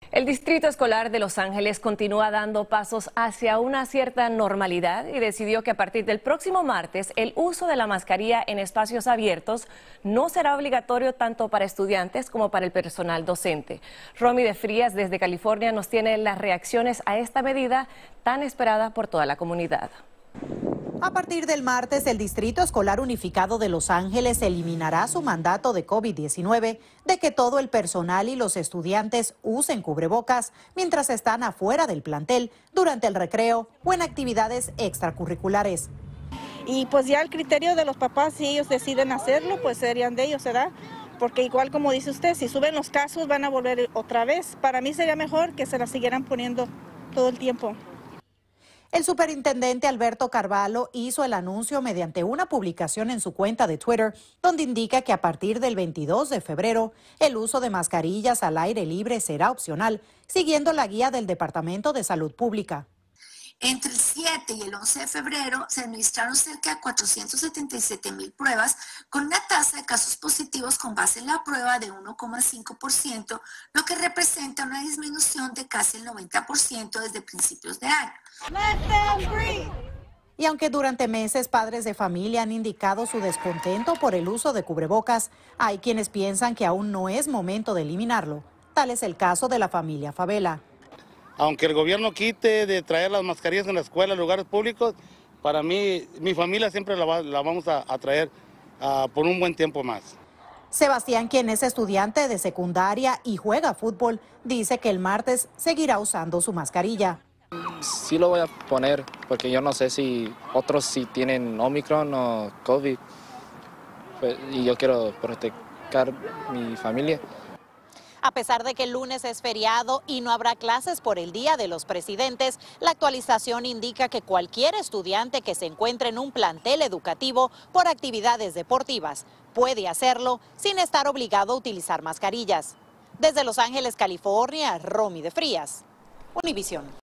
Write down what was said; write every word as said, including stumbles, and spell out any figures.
El Distrito Escolar de Los Ángeles continúa dando pasos hacia una cierta normalidad y decidió que a partir del próximo martes el uso de la mascarilla en espacios abiertos no será obligatorio tanto para estudiantes como para el personal docente. Romy de Frías desde California nos tiene las reacciones a esta medida tan esperada por toda la comunidad. A partir del martes, el Distrito Escolar Unificado de Los Ángeles eliminará su mandato de COVID diecinueve de que todo el personal y los estudiantes usen cubrebocas mientras están afuera del plantel, durante el recreo o en actividades extracurriculares. Y pues ya el criterio de los papás, si ellos deciden hacerlo, pues serían de ellos, ¿verdad? Porque igual como dice usted, si suben los casos van a volver otra vez. Para mí sería mejor que se la siguieran poniendo todo el tiempo. El superintendente Alberto Carvalho hizo el anuncio mediante una publicación en su cuenta de Twitter, donde indica que a partir del veintidós de febrero, el uso de mascarillas al aire libre será opcional, siguiendo la guía del Departamento de Salud Pública. Entre el siete y el once de febrero se administraron cerca de cuatrocientas setenta y siete mil pruebas con una tasa de casos positivos con base en la prueba de uno coma cinco por ciento, lo que representa una disminución de casi el noventa por ciento desde principios de año. Y aunque durante meses padres de familia han indicado su descontento por el uso de cubrebocas, hay quienes piensan que aún no es momento de eliminarlo. Tal es el caso de la familia Favela. Aunque el gobierno quite de traer las mascarillas en la escuela, en lugares públicos, para mí, mi familia siempre la, va, la vamos a, a traer uh, por un buen tiempo más. Sebastián, quien es estudiante de secundaria y juega fútbol, dice que el martes seguirá usando su mascarilla. Sí lo voy a poner, porque yo no sé si otros sí tienen Omicron o COVID, y yo quiero proteger mi familia. A pesar de que el lunes es feriado y no habrá clases por el Día de los Presidentes, la actualización indica que cualquier estudiante que se encuentre en un plantel educativo por actividades deportivas puede hacerlo sin estar obligado a utilizar mascarillas. Desde Los Ángeles, California, Romy de Frías, Univisión.